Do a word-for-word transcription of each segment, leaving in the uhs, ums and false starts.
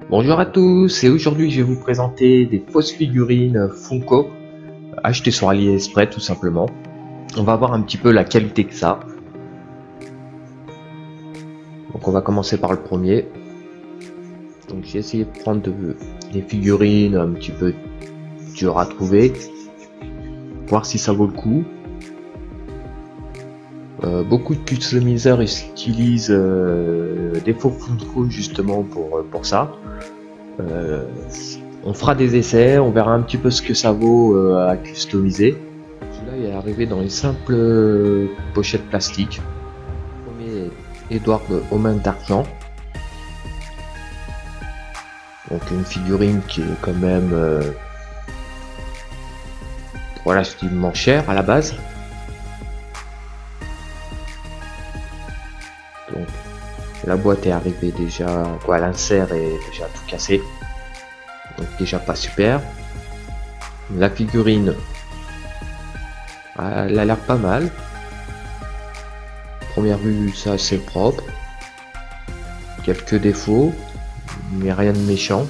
Bonjour à tous, et aujourd'hui je vais vous présenter des fausses figurines Funko achetées sur AliExpress tout simplement. On va voir un petit peu la qualité que ça. Donc on va commencer par le premier. Donc j'ai essayé de prendre de, des figurines un petit peu dures à trouver, voir si ça vaut le coup. Euh, beaucoup de customiseurs utilisent euh, des faux Funko justement pour, pour ça. Euh, on fera des essais, on verra un petit peu ce que ça vaut euh, à customiser. Celui-là est arrivé dans une simple euh, pochette plastique. Le premier est Edward aux mains d'argent. Donc une figurine qui est quand même euh, relativement chère à la base. Donc la boîte est arrivée déjà, quoi, l'insert est déjà tout cassé. Donc déjà pas super. La figurine, elle a l'air pas mal. Première vue, ça c'est propre. Quelques défauts, mais rien de méchant.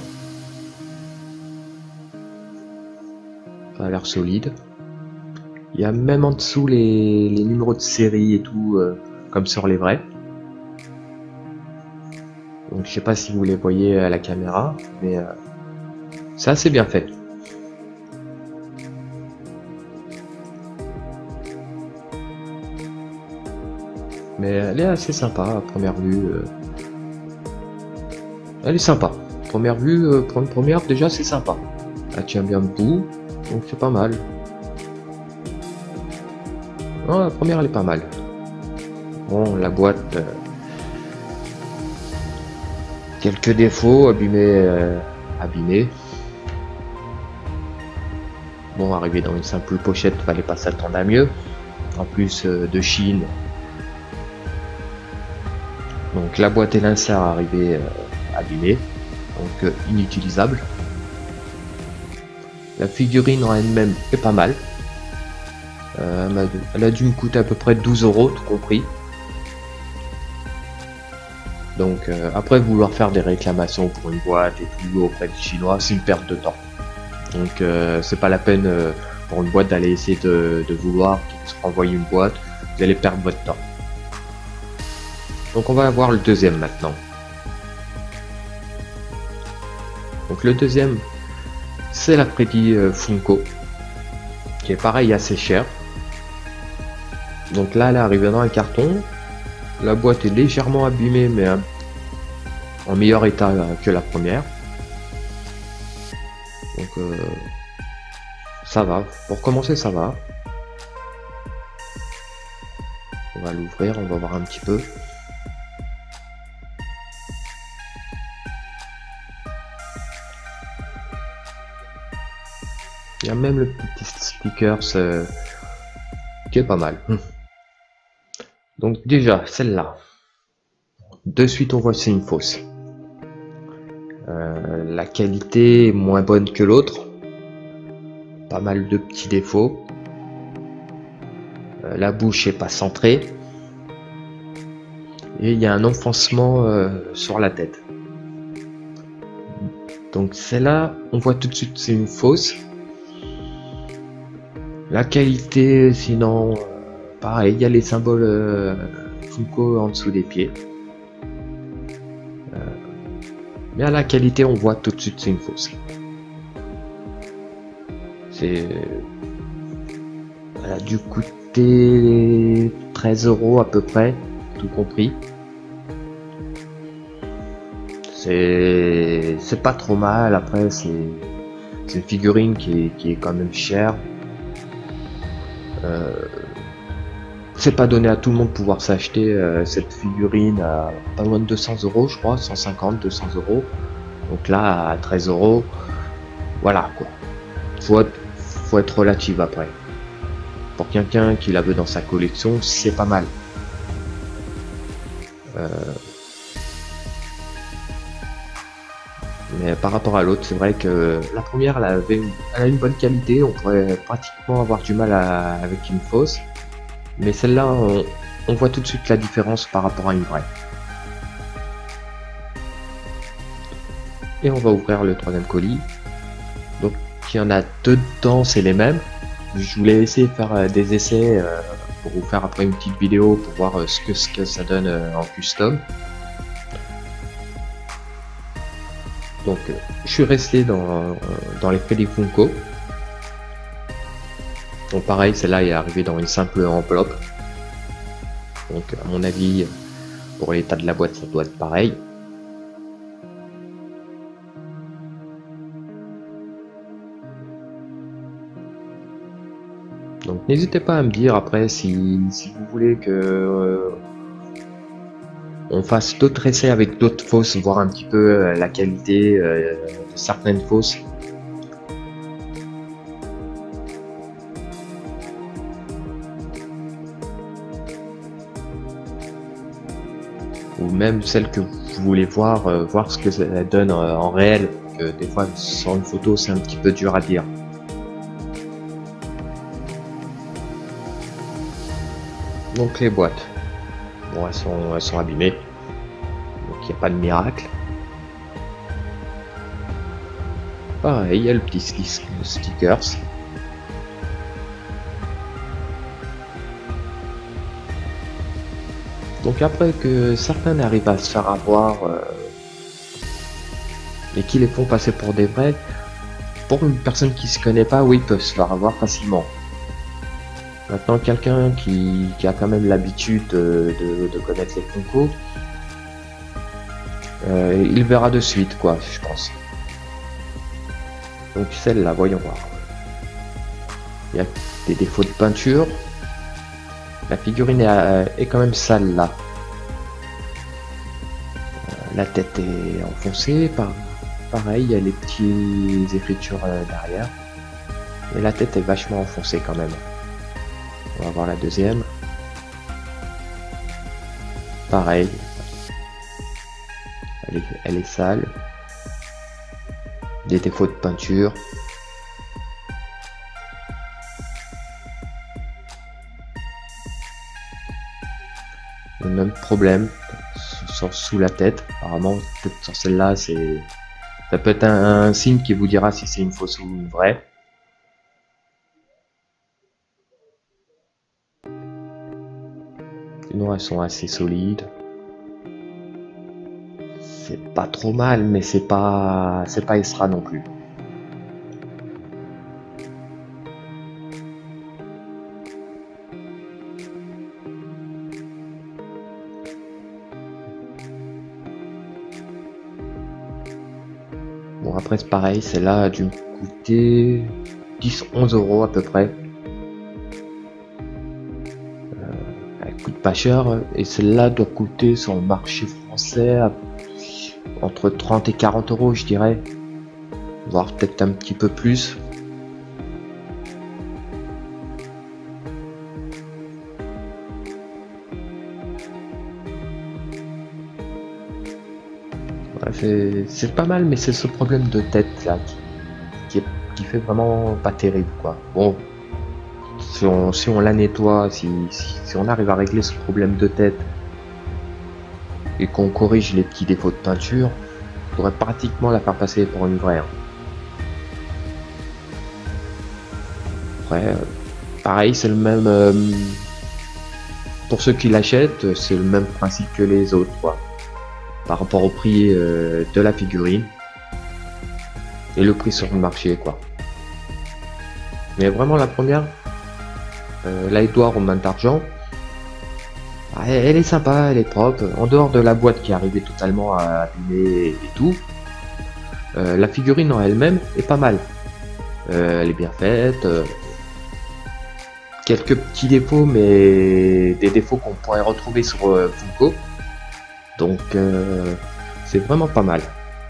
Ça a l'air solide. Il y a même en dessous les, les numéros de série et tout, euh, comme sur les vrais. Donc je sais pas si vous les voyez à la caméra, mais euh, c'est assez bien fait. Mais elle est assez sympa à première vue. Euh... Elle est sympa. Première vue, euh, pour une première, déjà c'est sympa. Elle tient bien debout, donc c'est pas mal. Non, la première elle est pas mal. Bon, la boîte... Euh... quelques défauts, abîmés, euh, abîmés. Bon, arrivé dans une simple pochette, fallait pas s'attendre à mieux. En plus euh, de Chine. Donc la boîte et l'insert arrivés euh, abîmés, donc euh, inutilisable. La figurine en elle-même est pas mal. Euh, elle, a, elle a dû me coûter à peu près douze euros, tout compris. Donc euh, après vouloir faire des réclamations pour une boîte et tout auprès des Chinois, c'est une perte de temps. Donc euh, c'est pas la peine euh, pour une boîte d'aller essayer de, de vouloir qu'ils se renvoient une boîte, vous allez perdre votre temps. Donc on va voir le deuxième maintenant. Donc le deuxième, c'est la Freddy euh, Funko, qui est pareil assez cher. Donc là elle est arrivée dans un carton. La boîte est légèrement abîmée, mais euh, en meilleur état que la première. Donc euh, ça va, pour commencer ça va. On va l'ouvrir, on va voir un petit peu. Il y a même le petit sticker euh, qui est pas mal. Donc déjà celle-là, de suite on voit que c'est une fausse. Euh, la qualité est moins bonne que l'autre, pas mal de petits défauts. Euh, la bouche est pas centrée et il y a un enfoncement euh, sur la tête. Donc celle-là, on voit tout de suite c'est une fausse. La qualité, sinon, euh, pareil, il y a les symboles euh, Funko en dessous des pieds. Euh, mais à la qualité, on voit tout de suite c'est une fausse. C'est, elle a dû coûter treize euros à peu près, tout compris. C'est, c'est pas trop mal. Après, c'est, c'est une figurine qui est, qui est quand même chère. Euh, c'est pas donné à tout le monde de pouvoir s'acheter euh, cette figurine à pas loin de deux cents euros, je crois, cent cinquante, deux cents euros. Donc là, à treize euros, voilà quoi. Faut être, faut être relative après. Pour quelqu'un qui la veut dans sa collection, c'est pas mal. Euh, mais par rapport à l'autre, c'est vrai que la première, elle, avait une, elle a une bonne qualité. On pourrait pratiquement avoir du mal à, avec une fausse. Mais celle-là, on, on voit tout de suite la différence par rapport à une vraie. Et on va ouvrir le troisième colis. Donc il y en a deux dedans, c'est les mêmes. Je voulais essayer de faire euh, des essais euh, pour vous faire après une petite vidéo pour voir euh, ce, que, ce que ça donne euh, en custom. Donc euh, je suis resté dans, dans les Freddy Funko. Donc pareil, celle-là est arrivée dans une simple enveloppe. Donc à mon avis, pour l'état de la boîte, ça doit être pareil. Donc n'hésitez pas à me dire après si, si vous voulez que euh, on fasse d'autres essais avec d'autres fausses, voir un petit peu euh, la qualité euh, de certaines fausses. Ou même celles que vous voulez voir, euh, voir ce que ça donne euh, en réel. Que des fois sans une photo c'est un petit peu dur à dire. Donc les boîtes, bon elles sont, elles sont abîmées, donc il n'y a pas de miracle. Pareil, il y a le petit stickers. Donc après que certains arrivent à se faire avoir euh, et qui les font passer pour des vrais, pour une personne qui se connaît pas, oui, ils peuvent se faire avoir facilement. Maintenant, quelqu'un qui, qui a quand même l'habitude de, de, de connaître les Funko, euh, il verra de suite, quoi, je pense. Donc celle-là, voyons voir. Il y a des défauts de peinture. La figurine est, est quand même sale là. Euh, la tête est enfoncée, par, pareil, il y a les petites écritures euh, derrière. Et la tête est vachement enfoncée quand même. On va voir la deuxième. Pareil. Elle est, elle est sale. Des défauts de peinture. Le même problème sur, sous la tête. Apparemment, peut-être sur celle-là, c'est ça peut être un, un signe qui vous dira si c'est une fausse ou une vraie. Sinon, elles sont assez solides. C'est pas trop mal, mais c'est pas c'est pas extra non plus. Bon, après c'est pareil, celle-là a dû me coûter dix onze euros à peu près. Euh, elle coûte pas cher, et celle-là doit coûter sur le marché français à, entre trente et quarante euros, je dirais, voire peut-être un petit peu plus. C'est pas mal, mais c'est ce problème de tête là qui, qui, est, qui fait vraiment pas terrible, quoi. Bon, si on, si on la nettoie, si, si, si on arrive à régler ce problème de tête et qu'on corrige les petits défauts de peinture, on pourrait pratiquement la faire passer pour une vraie. Hein. Après, euh, pareil, c'est le même. Euh, pour ceux qui l'achètent, c'est le même principe que les autres, quoi. Par rapport au prix euh, de la figurine et le prix sur le marché, quoi. Mais vraiment la première, euh, la Edouard aux mains d'argent, elle, elle est sympa, elle est propre. En dehors de la boîte qui est arrivée totalement abîmée et tout, euh, la figurine en elle-même est pas mal. Euh, elle est bien faite. Euh, quelques petits défauts, mais des défauts qu'on pourrait retrouver sur euh, Funko. Donc euh, c'est vraiment pas mal.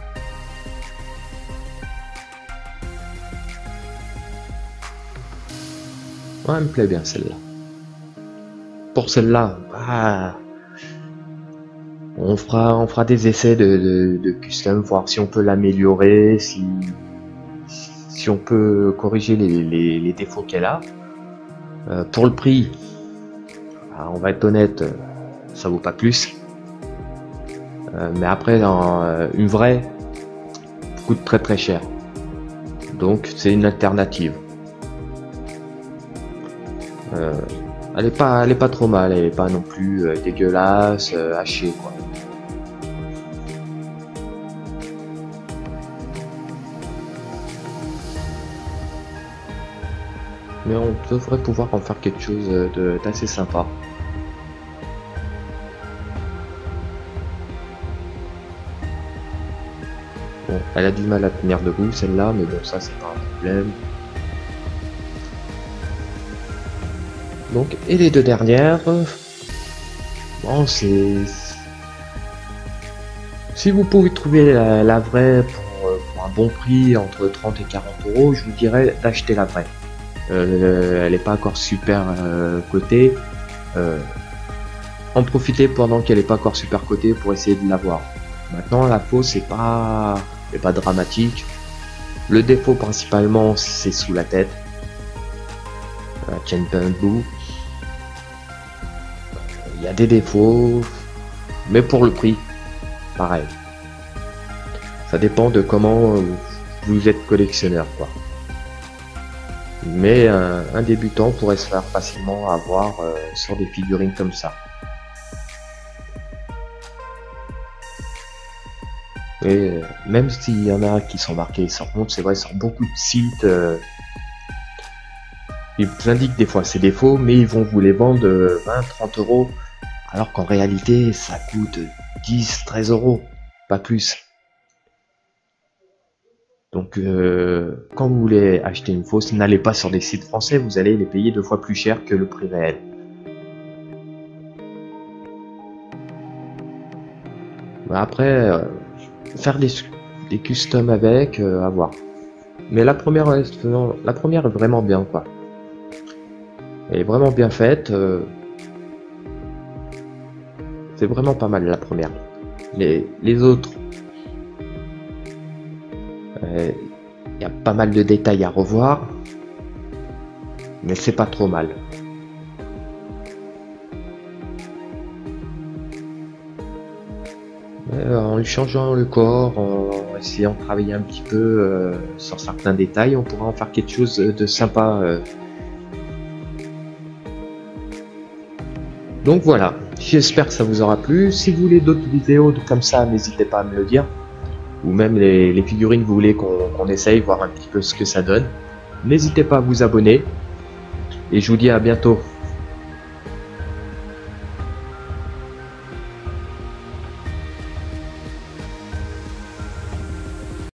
Ouais, elle me plaît bien celle-là. Pour celle-là, ah, on fera on fera des essais de, de, de custom, voir si on peut l'améliorer, si si on peut corriger les, les, les défauts qu'elle a. Euh, pour le prix, on va être honnête, ça vaut pas plus. Euh, mais après, dans euh, une vraie, coûte très très cher. Donc c'est une alternative. Euh, elle est pas, elle est pas trop mal, elle est pas non plus euh, dégueulasse, euh, hachée quoi. Mais on devrait pouvoir en faire quelque chose de d'assez sympa. Bon, elle a du mal à tenir debout celle-là, mais bon ça c'est pas un problème. Donc, et les deux dernières, euh, bon c'est... Si vous pouvez trouver la, la vraie pour, euh, pour un bon prix, entre trente et quarante euros, je vous dirais d'acheter la vraie. Euh, elle n'est pas encore super euh, cotée. Euh, en profiter pendant qu'elle n'est pas encore super cotée pour essayer de l'avoir. Maintenant la fausse c'est pas, c'est pas dramatique. Le défaut principalement c'est sous la tête. La chaîne bambou. Il y a des défauts, mais pour le prix, pareil. Ça dépend de comment vous êtes collectionneur, quoi. Mais un, un débutant pourrait se faire facilement avoir euh, sur des figurines comme ça. Et même s'il y en a qui sont marqués sur compte, c'est vrai sur beaucoup de sites, euh, ils vous indiquent des fois ces défauts, mais ils vont vous les vendre vingt à trente euros, alors qu'en réalité ça coûte dix à treize euros, pas plus. Donc euh, quand vous voulez acheter une fausse, n'allez pas sur des sites français, vous allez les payer deux fois plus cher que le prix réel. Après, euh, faire des, des customs avec, euh, à voir. Mais la première, non, la première est vraiment bien, quoi. Elle est vraiment bien faite. Euh, c'est vraiment pas mal la première. Les, les autres, il euh, y a pas mal de détails à revoir, mais c'est pas trop mal. Euh, en lui changeant le corps, en essayant de travailler un petit peu euh, sur certains détails, on pourra en faire quelque chose de sympa. Euh. Donc voilà, j'espère que ça vous aura plu. Si vous voulez d'autres vidéos comme ça, n'hésitez pas à me le dire. Ou même les, les figurines, vous voulez qu'on qu'on essaye, voir un petit peu ce que ça donne. N'hésitez pas à vous abonner. Et je vous dis à bientôt.